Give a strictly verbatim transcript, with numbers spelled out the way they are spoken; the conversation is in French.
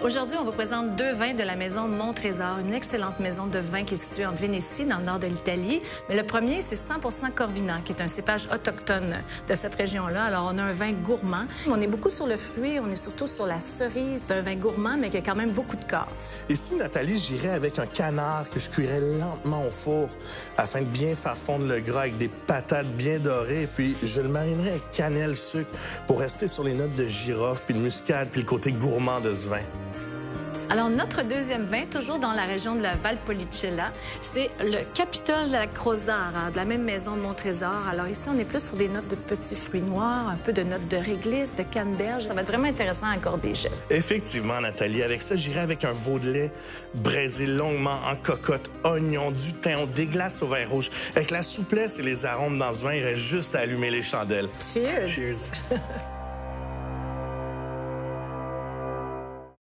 Aujourd'hui, on vous présente deux vins de la maison Montrésor, une excellente maison de vin qui est située en Vénétie, dans le nord de l'Italie. Mais le premier, c'est cent pour cent Corvinat, qui est un cépage autochtone de cette région-là. Alors, on a un vin gourmand. On est beaucoup sur le fruit, on est surtout sur la cerise. C'est un vin gourmand, mais qui a quand même beaucoup de corps. Ici, Nathalie, j'irais avec un canard que je cuirais lentement au four afin de bien faire fondre le gras avec des patates bien dorées. Puis, je le marinerais avec cannelle, sucre pour rester sur les notes de girofle, puis de muscade, puis le côté gourmand de ce vin. Alors, notre deuxième vin, toujours dans la région de la Valpolicella, c'est le Capitole de la Crozara, de la même maison Montrésor. Alors ici, on est plus sur des notes de petits fruits noirs, un peu de notes de réglisse, de canneberge. Ça va être vraiment intéressant à accorder, chef. Effectivement, Nathalie. Avec ça, j'irais avec un veau de lait braisé longuement en cocotte, oignon, du thym. On déglace au vin rouge. Avec la souplesse et les arômes dans ce vin, il reste juste à allumer les chandelles. Cheers! Cheers!